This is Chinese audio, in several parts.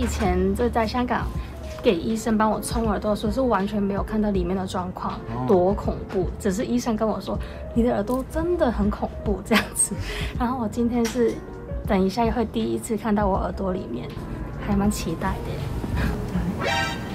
以前在香港给医生帮我冲耳朵的时候，是完全没有看到里面的状况多恐怖，只是医生跟我说你的耳朵真的很恐怖这样子。然后我今天是等一下会第一次看到我耳朵里面，还蛮期待的。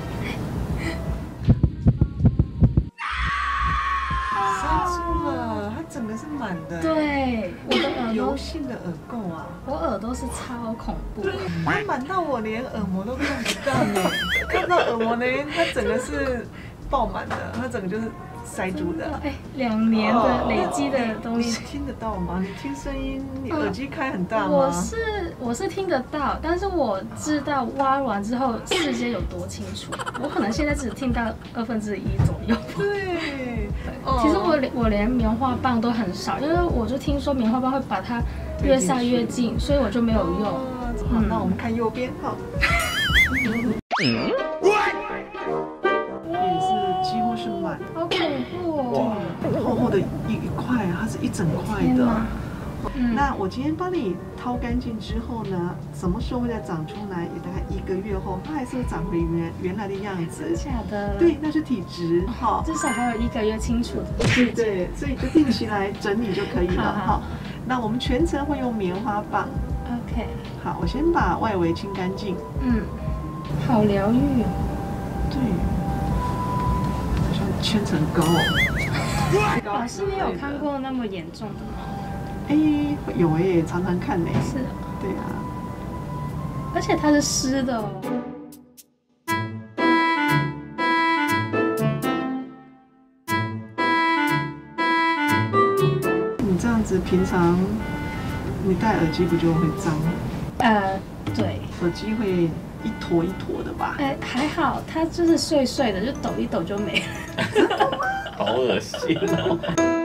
塞住了，它整个是满的。 对，我的耳朵油性的耳垢啊， 我耳朵是超恐怖， 它满到我连耳膜都看不到呢。看到耳膜那边，它整个是爆满的，它整个就是塞住的。 哎，2年的累积的东西， 你听得到吗？你听声音，你耳机开很大吗？ 我是听得到，但是我知道挖完之后世界有多清楚。我可能现在只听到1/2左右。 对， 其实我连棉花棒都很少，因为我就听说棉花棒会把它越塞越近，所以我就没有用。 好，那我们看右边哈。也是几乎是满， 好恐怖哦！ 厚厚的一块啊，它是一整块的。那我今天帮你掏干净之后呢，什么时候会再长出来？也大概1个月后，它还是会长回原来的样子。 真假的？ 对，那是体质哈。 至少还有1个月清楚的。 对，所以就定期来整理就可以了哈。那我们全程会用棉花棒。 OK。 好，我先把外围清干净。 好疗愈哦。 对。好像千层糕哦。 老师，你有看过那么严重的吗？ 哎，有哎，常常看呢。 是。 对啊。 而且它是湿的哦。 你这样子，平常你戴耳机不就会脏？ 对。 耳机会一坨一坨的吧？ 还好，它就是碎碎的，就抖一抖就没了。 好恶心哦！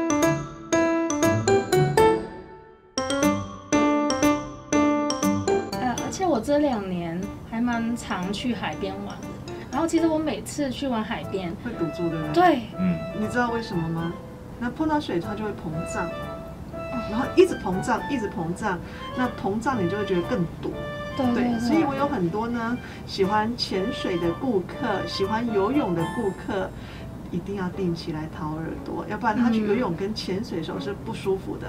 而且我这2年还蛮常去海边玩的。然后其实我每次去玩海边会堵住，对不对？ 对， 你知道为什么吗？那碰到水它就会膨胀，然后一直膨胀，一直膨胀，那膨胀你就会觉得更堵。对，所以我有很多呢喜欢潜水的顾客，喜欢游泳的顾客，一定要定期来掏耳朵，要不然他去游泳跟潜水的时候是不舒服的。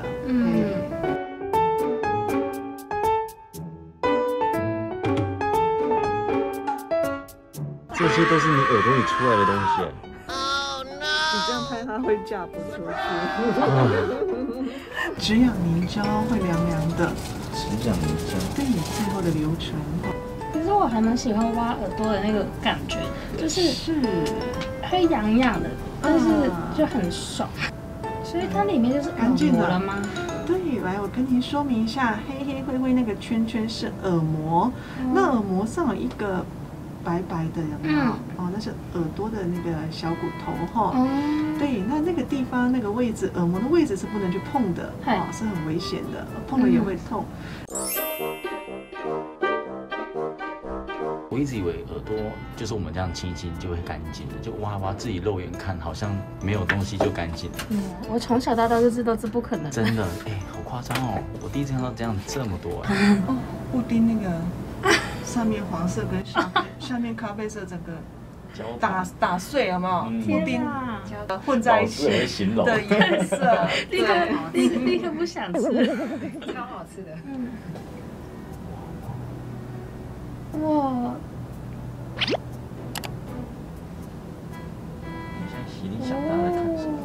这些都是你耳朵里出来的东西。 你这样拍它会嫁不出去。止痒凝胶会凉凉的。 止痒凝胶。 对，最后的流程。 其实我还蛮喜欢挖耳朵的那个感觉，就是会痒痒的，但是就很爽。所以它里面就是干净的了吗？ 对，来，我跟您说明一下，黑黑灰灰那个圈圈是耳膜，那耳膜上有一个白白的，有没有？哦，那是耳朵的那个小骨头哈。对，那个地方那个位置，耳膜的位置是不能去碰的，是很危险的，碰了也会痛。 我一直以为耳朵就是我们这样清一清就会干净的，就挖挖自己肉眼看好像没有东西就干净。 我从小到大就知道这不可能。 真的，好夸张哦！我第一次看到这样这么多。 布丁那个上面黄色跟下面咖啡色整个打碎，有没有？布丁混在一起的颜色， 立刻不想吃， 超好吃的。 哇！ 你现在洗礼想大家在看什么？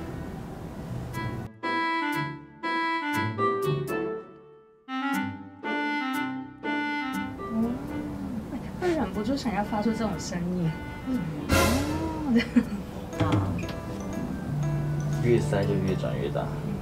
会忍不住想要发出这种声音。 越塞就越转越大。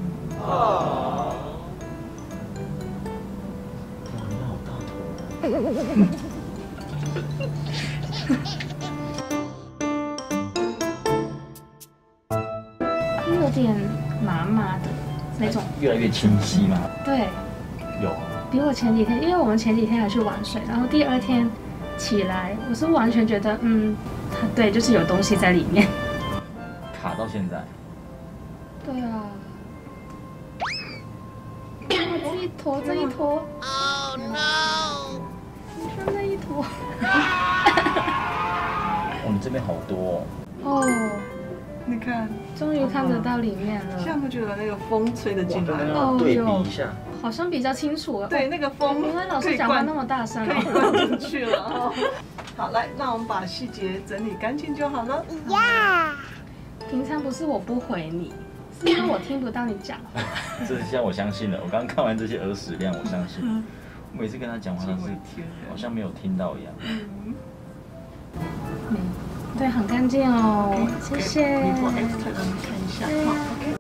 有点麻麻的那种， 越来越清晰嘛。 对， 有。 比我前几天，因为我们前几天还去玩水，然后第2天起来，我是完全觉得，对，就是有东西在里面。 卡到现在。 对啊。这一坨。Oh no！ 你看那一多。 哦，你这边好多哦， 你看， 终于看得到里面了。 现在不觉得那个风吹得进来哦，对比一下， 好像比较清楚了。 对，那个风， 因为老师讲话那么大声， 可以灌进去了。好，来，那我们把细节整理干净就好了。 呀，平常不是我不回你，是因为我听不到你讲话。 这现在我相信了。我刚刚看完这些耳屎量，我相信。我每次跟他讲话，他是好像没有听到一样。 对，很干净哦，谢谢。 你做 X 让你看一下。好 ，OK。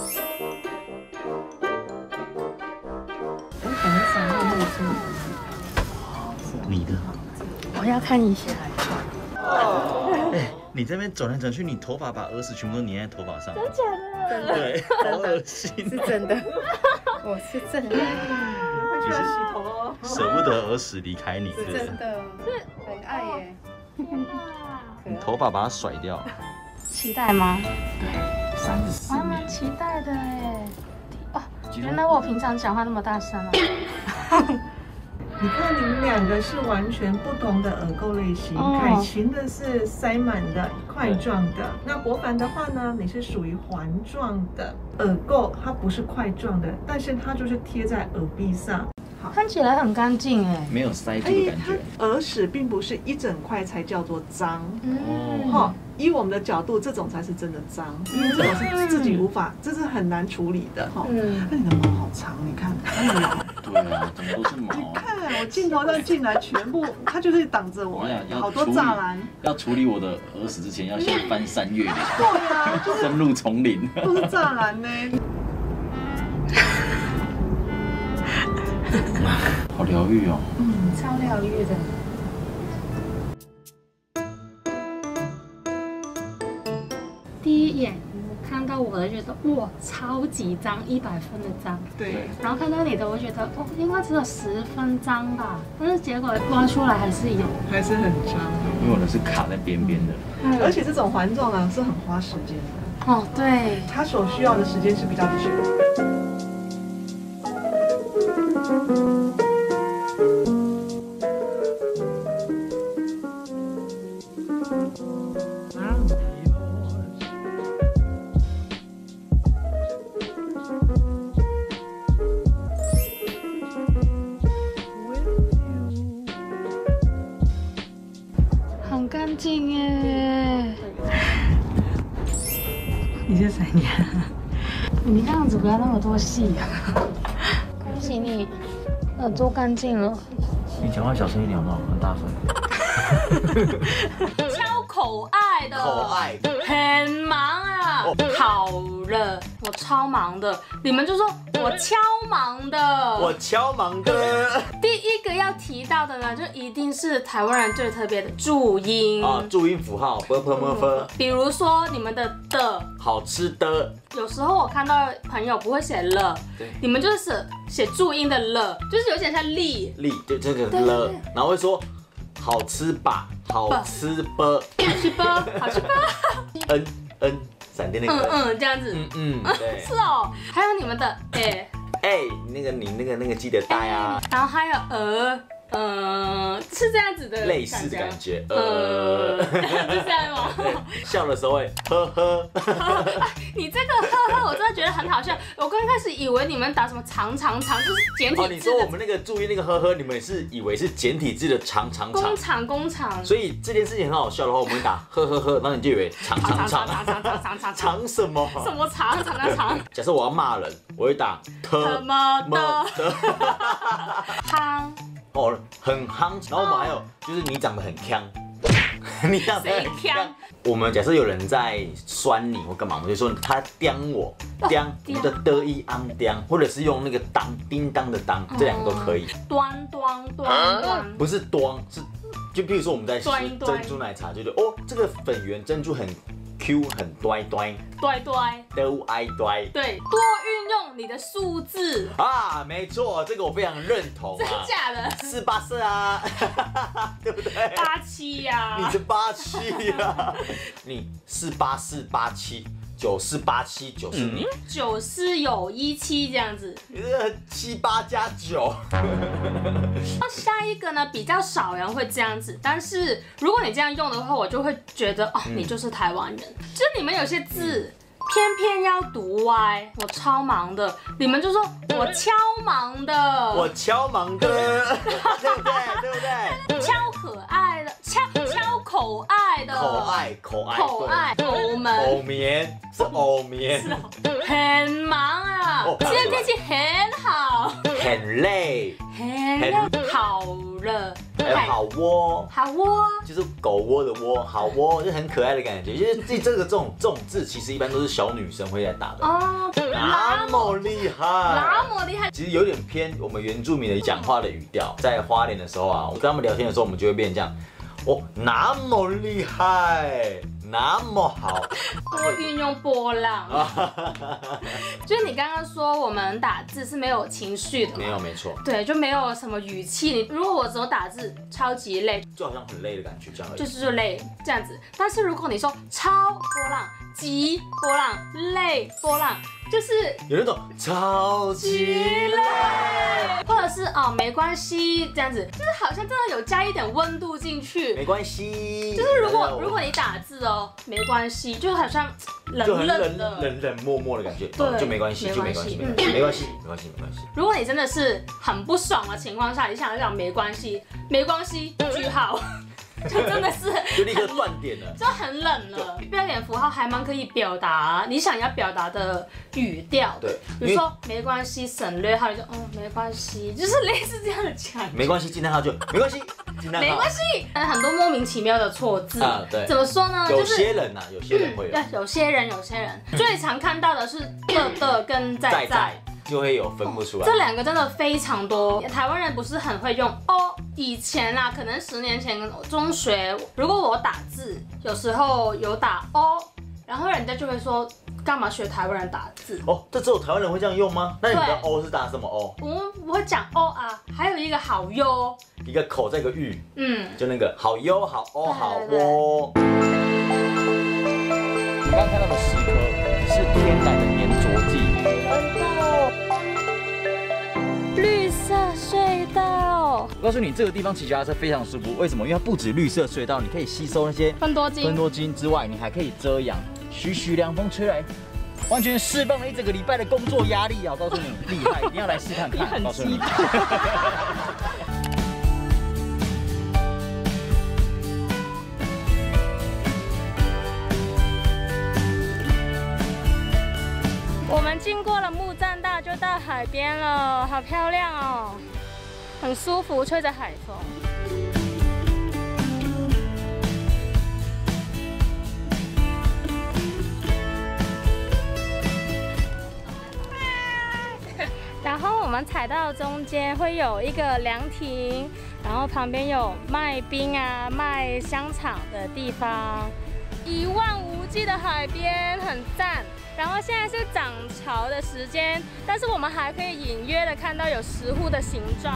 很少会露出。 你的。 我要看一下。 哎，你这边转来转去，你头发把耳屎全部都粘在头发上。 真假的？ 对，好恶心。 是真的，我是真的。 需要洗头哦。 舍不得耳屎离开你， 是真的，很爱耶。 你头发把它甩掉。 期待吗？ 对，34 我还蛮期待的哎。哦，原来我平常讲话那么大声啊。 你看你们两个是完全不同的耳垢类型，凯芹的是塞满的块状的，那博凡的话呢，你是属于环状的耳垢，它不是块状的，但是它就是贴在耳壁上。 看起来很干净哎， 没有塞住的感觉。 耳屎并不是一整块才叫做脏， 哦， 以我们的角度，这种才是真的脏，因为这种是自己无法，这是很难处理的哈。那你的毛好长，你看， 对啊，怎么都是毛。 你看我镜头上进来，全部它就是挡着我，好多栅栏。 要处理我的耳屎之前，要先翻山越岭， 对啊， 深入丛林， 都是栅栏呢。 好疗愈哦。 超疗愈的。第一眼看到我的觉得哇，超级脏，100分的脏。 对。 然后看到你的，我觉得哦，应该只有10分脏吧，但是结果挖出来还是有， 还是很脏。 因为我的是卡在边边的。 而且这种环状啊是很花时间的。 哦，对， 它所需要的时间是比较久。 很干净耶。 你是谁呀？ 你这样子不要那么多戏啊！恭喜你，耳朵干净了。 你讲话小声一点好不好？很大声。 超口爱的， 口爱， 很忙啊。好了，我超忙的，你们就说我超忙的。 我超忙的。 第一个要提到的呢，就一定是台湾人最特别的注音啊，注音符号 b。 比如说你们的好吃的， 有时候我看到朋友不会写了， 对， 你们就是写注音的了，就是有点像力， 对这个了，然后会说好吃吧，好吃吧， 好吃吧，好吃吧， 闪电那个这样子， 对， 是哦，还有你们的你那个记得带啊， 然后还有是这样子的类似的感觉， 是这样吗？ 笑的时候会呵呵。 你这个呵呵，我真的觉得很好笑。我刚开始以为你们打什么长，就是简体字。 哦，你说我们那个注音那个呵呵，你们是以为是简体字的长。 工厂。 所以这件事情很好笑的话，我们打呵呵呵，然后你就以为长。长什么？ 什么长？ 假设我要骂人，我会打什么的。夯。 哦，很夯。然后我们还有就是你长得很呛，你长得很呛。我们假设有人在酸你或干嘛，我们就说他刁我，刁我们的得意昂刁，或者是用那个当叮当的当，这两个都可以。端，不是端，是就比如说我们在吃珍珠奶茶，就觉得哦，这个粉圆珍珠很 Q 很端， 对对， 都爱对。 对，多运用你的数字啊，没错，这个我非常认同啊。 真假的 484啊，对不对 ？87呀， 你是87呀，你48487。9487 90， 94有17这样子， 你这个78加9。 下一个呢，比较少人会这样子，但是如果你这样用的话，我就会觉得哦，你就是台湾人。就是你们有些字偏偏要读歪，我超忙的，你们就说我敲忙的， 我敲忙的，对不对？对不对？ 敲可爱的，敲口爱的，口爱，偶门， 偶眠是偶眠， 是哦，很忙啊，现在天气很好， 很累， 好了， 还有好窝， 好窝， 就是狗窝的窝，好窝就很可爱的感觉。就是这种字，其实一般都是小女生会在打的哦，那么厉害， 那么厉害， 其实有点偏我们原住民的讲话的语调。在花莲的时候啊，我跟他们聊天的时候，我们就会变成这样。哦，那么厉害，那么好， 多运用波浪。就是你刚刚说我们打字是没有情绪的， 没有，没错， 对，就没有什么语气。如果我只有打字，超级累， 就好像很累的感觉，这样而已。 就是累这样子。但是如果你说超波浪、急波浪、累波浪，就是有那种超级累， 或者是哦没关系这样子，就是好像真的有加一点温度进去。 没关系， 就是如果你打字哦没关系，就好像冷漠漠的感觉， 对， 就没关系，就没关系，没关系，没关系，没关系。 如果你真的是很不爽的情况下，你想要讲没关系，没关系，句号。就真的是就立刻断点了， 就很冷了。标点符号还蛮可以表达你想要表达的语调， 对， 比如说没关系省略号，就没关系，就是类似这样的讲。 没关系，惊叹号就没关系，惊叹号没关系。很多莫名其妙的错字啊，对， 怎么说呢？ 有些人呐，有些人会有， 对，有些人最常看到的是的跟在。 就会有分不出来， 这两个真的非常多。台湾人不是很会用哦，以前啦，可能10年前中学，如果我打字，有时候有打哦，然后人家就会说干嘛学台湾人打字？ 哦，这只有台湾人会这样用吗？那你的哦是打什么哦？ 我们不会讲哦啊，还有一个好哟， 一个口再一个玉，就那个好哟好哦好喔。你刚刚看到的10颗是天然的粘着剂。 绿色隧道， 我告诉你，这个地方骑脚踏车非常舒服。为什么？因为它不止绿色隧道，你可以吸收那些芬多精之外，你还可以遮阳，徐徐凉风吹来，完全释放了一整个礼拜的工作压力啊！我告诉你，厉害，一定要来试看看。告诉你。 我们经过了木栈道，就到海边了，好漂亮哦，很舒服，吹着海风。然后我们踩到中间会有一个凉亭，然后旁边有卖冰啊、卖香肠的地方，一望无际的海边，很赞。然后现在是涨潮的时间，但是我们还可以隐约的看到有石斛的形状。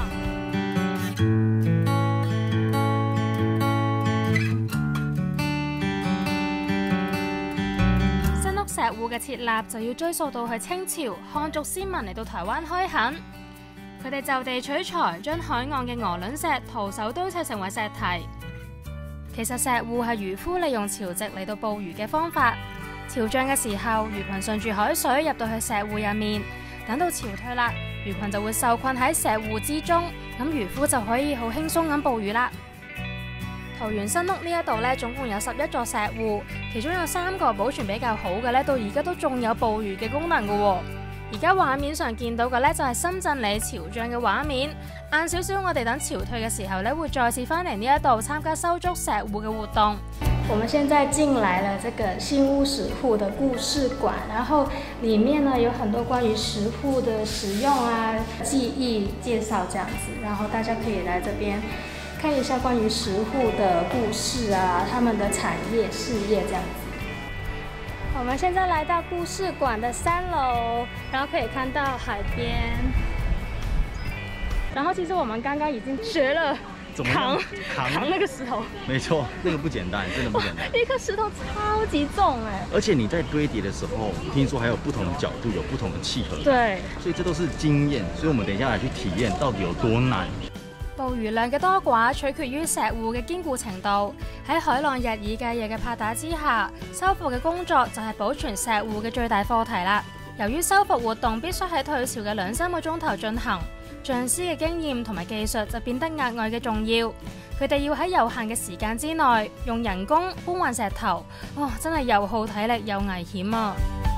新屋石斛嘅設立就要追溯到去清朝，漢族先民嚟到台灣開墾，佢哋就地取材，將海岸嘅鵝卵石徒手堆砌成為石堤。其實石斛係漁夫利用潮汐嚟到捕魚嘅方法。潮漲嘅時候，魚群順住海水入到去石斛入面，等到潮退啦，魚群就會受困喺石斛之中，咁漁夫就可以好輕鬆咁捕魚啦。桃園新屋呢一度咧，總共有11座石斛，其中有3個保存比較好嘅咧，到而家都仲有捕魚嘅功能嘅喎。而家畫面上見到嘅咧就係深圳里潮漲嘅畫面。晏少少，我哋等潮退嘅時候咧，會再次翻嚟呢一度參加收築石斛嘅活動。我們現在進來了這個新屋石斛的故事館，然後裡面呢有很多關於石斛的使用啊、技藝介紹這樣子，然後大家可以來這邊看一下關於石斛的故事啊，他們的產業事業這樣子。 我们现在来到故事馆的3楼，然后可以看到海边。然后其实我们刚刚已经学了扛那个石头。 没错，那个不简单，真的不简单。 一颗石头超级重哎！ 而且你在堆叠的时候，听说还有不同的角度，有不同的契合。 對， 所以這都是經驗，所以我們等一下來去體驗到底有多難。 捕魚量嘅多寡取決於石戶嘅堅固程度。喺海浪日以繼夜嘅拍打之下，修復嘅工作就係保存石戶嘅最大課題啦。由於修復活動必須喺退潮嘅2-3個鐘頭進行，匠師嘅經驗同埋技術就變得額外嘅重要。佢哋要喺有限嘅時間之內，用人工搬運石頭，真係又耗體力又危險啊！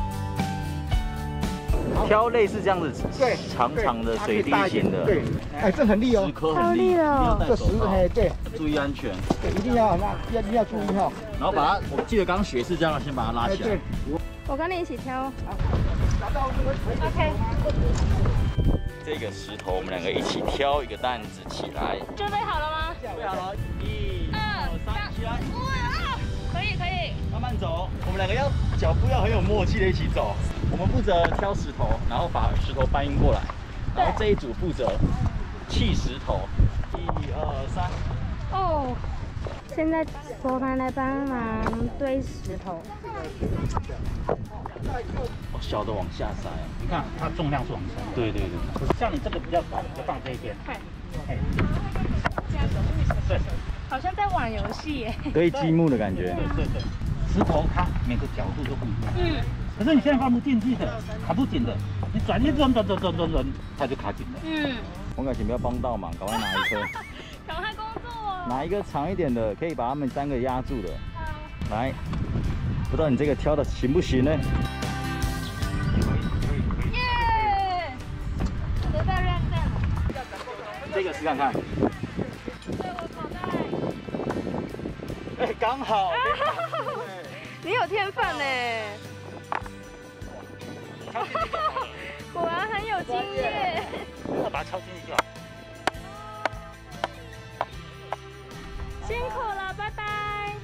挑类似这样子长长的水滴型的， 对，哎，这很利哦， 石颗很利哦， 这石对， 注意安全， 对，一定要注意哈。 然后把它，我记得刚刚学是这样，先把它拉起来。 我跟你一起挑。OK。 这个石头我们2个一起挑一个担子起来。 准备好了吗？ 准备好了，1、2、3，起来。 哇，可以。 慢慢走，我们2个脚步要很有默契的一起走。我们负责挑石头，然后把石头搬运过来，然后这一组负责砌石头。1、2、3。 哦，现在佛盘来帮忙堆石头。 小的往下塞， 你看它重量是往下。 对。 像你这个比较薄，就放这一边。对， 好像在玩游戏耶。 堆积木的感觉。 对，石头它每个角度都不一样。可是你现在放不进去的，卡不紧的，你转一转，它就卡紧了。 王凯请不要帮倒忙，赶快拿一颗。 赶快工作哦。 拿一个长一点的，可以把他们3个压住的。来，不知道你这个挑的行不行呢？ 耶！得到认证了。 这个试看看。 对我口袋。 哎，刚好。 你有天分呢。果然很有经验。 把它敲进去就好。 辛苦啦，拜拜。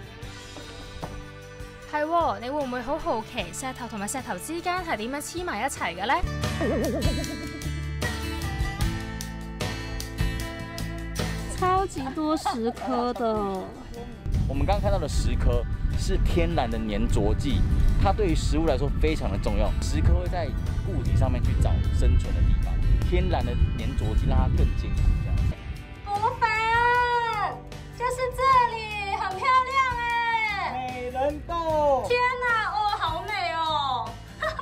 係喎，你會唔會好好奇石頭同埋石頭之間係點樣黐埋一齊嘅呢？超級多石顆的。 我们刚刚看到的石颗是天然的粘着剂，它对于食物来说非常的重要。石颗会在固体上面去找生存的地方，天然的粘着剂让它更坚固。这样。 果粉就是这里，很漂亮哎！ 美人豆。 天哪，好美哦！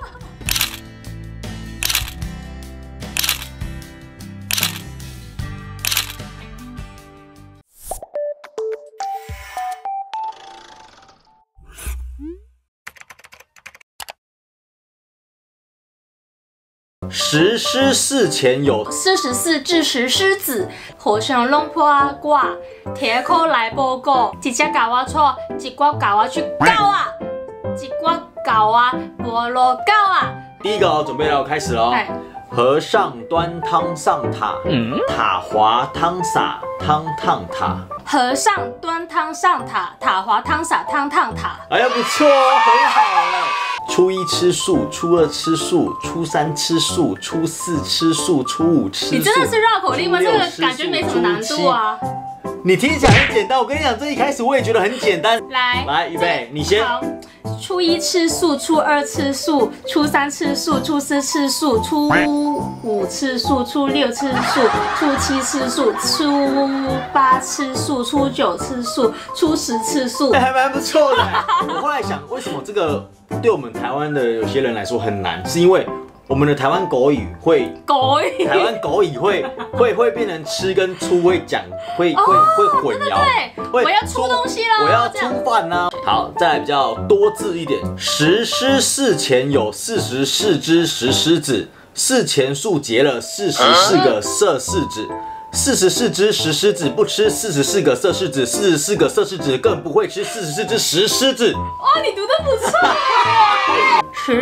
石狮寺前有 44只石狮子，和尚弄破卦，铁口来报告，一只搞我错，一挂搞我去告啊，一挂搞啊，菠萝告啊。 第一个准备了，开始喽。和尚端汤上塔，塔滑汤洒，汤烫塔。 和尚端汤上塔，塔滑汤洒，汤烫塔。 哎呀，不错哦，很好了。初1吃素，初2吃素，初3吃素，初4吃素，初5吃素。 你真的是绕口令吗？这个感觉没什么难度啊。 你听起来很简单，我跟你讲，这一开始我也觉得很简单。来，预备，你先。 好，初1吃素，初2吃素，初3吃素，初4吃素，初5吃素，初6吃素，初7吃素，初8吃素，初9吃素，初10吃素。 还蛮不错的。我后来想，为什么这个对我们台湾的有些人来说很难？是因为我们的台湾国语会，台湾国语会变成吃跟出会讲，会混淆。 对，我要出东西了， 我要出饭啦。好，再来比较多字一点。石狮寺前有44只石狮子，寺前树结了44个色柿子。44只石狮子不吃44个色柿子，44个色柿子更不会吃44只石狮子。 哇，你读得不错。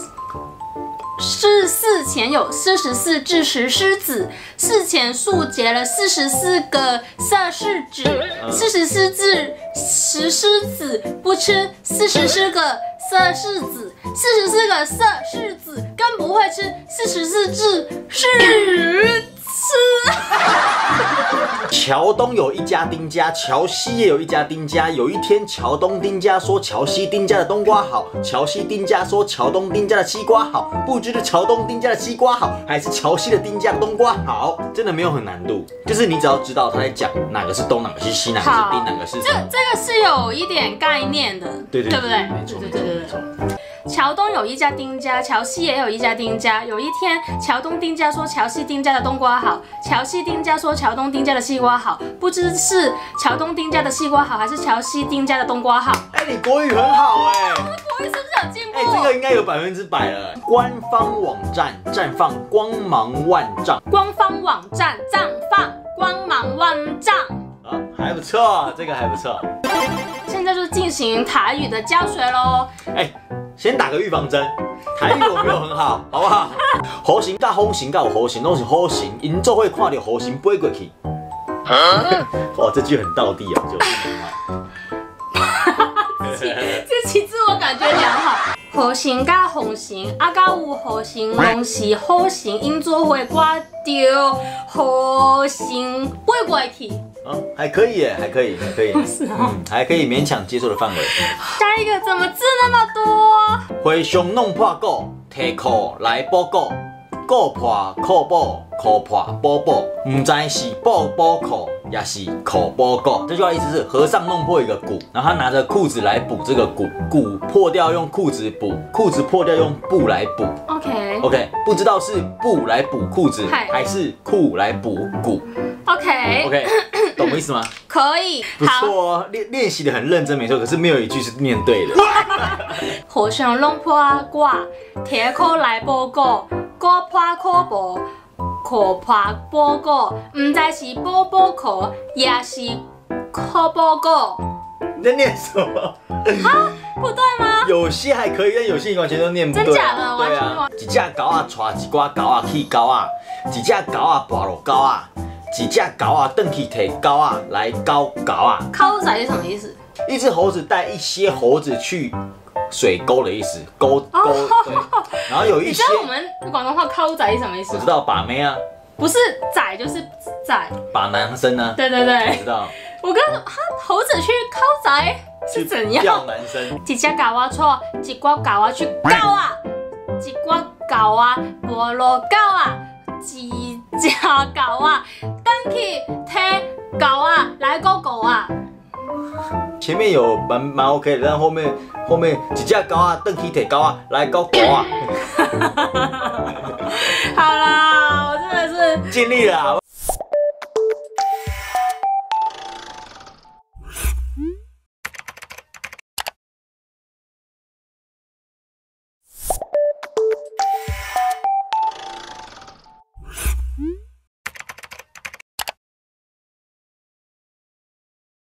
寺前有44只石狮子，寺前树结了44个色柿子，44只石狮子不吃44个摄氏子，44个摄氏子，更不会吃44只试吃。 桥东有一家丁家，桥西也有一家丁家。有一天，桥东丁家说桥西丁家的冬瓜好，桥西丁家说桥东丁家的西瓜好。不知是桥东丁家的西瓜好，还是桥西的丁家的冬瓜好？真的没有很难度，就是你只要知道他在讲哪个是东，哪个是西，哪个是丁，哪个是…… 这个是有一点概念的，对不对？ 没错，没错。 桥东有一家丁家，桥西也有一家丁家。有一天，桥东丁家说桥西丁家的冬瓜好，桥西丁家说桥东丁家的西瓜好。不知是桥东丁家的西瓜好，还是桥西丁家的冬瓜好？ 哎，你国语很好哎， 我的国语是不是有进步？ 哎，这个应该有100%了。官方网站绽放光芒万丈， 官方网站绽放光芒万丈。 啊，还不错，这个还不错。 现在就进行台语的教学喽。 哎。先打个预防针，台语我没有很好，好不好？猴形甲风形甲有猴形，拢是好形，因做会看到猴形飞过去。哇，这句很道地啊，就自己自我感觉良好。猴形甲风形，啊甲有猴形，拢是好形，因做会挂到猴形飞过去。 还可以耶，还可以， 是哦， 还可以勉强接受的范围。 下一个怎么字那么多？ 回胸弄破鼓，提裤来补鼓，鼓破裤补，裤破补补，唔知是补补裤，也是裤补鼓。这句话的意思是和尚弄破一个鼓，然后他拿着裤子来补这个鼓，鼓破掉用裤子补，裤子破掉用布来补。OK， 不知道是布来补裤子，还是裤来补鼓。OK， 懂我意思吗？ 可以， 不错哦，练习的很认真，没错。可是没有一句是念对的。 和尚弄破鼓，提裤来补鼓，鼓破裤补，裤破补鼓，唔知是补补裤，也是裤补鼓。 你在念什么？ 啊，不对吗？ 有些还可以，但有些你完全都念不对。 真假的？ 对啊，一只狗啊带一寡狗啊去狗啊，一只狗啊跋落狗啊，一只狗啊转去摕狗啊来搞狗啊。 抠仔是什么意思？ 一只猴子带一些猴子去水沟的意思，沟对。然后有一些， 你知道我们广东话抠仔是什么意思吗？ 我知道把妹啊， 不是仔就是仔， 把男生呢？ 对， 我知道。 我跟猴子去抠仔是怎样？ 钓男生。 一只狗啊错，一挂狗啊去搞啊，一挂狗啊菠萝狗啊，一只狗啊等去摕狗啊来搞狗啊。 前面有蛮 OK 的，但后面一只狗啊等去摕狗啊来搞狗啊。 好啦，我真的是尽力了。 嗯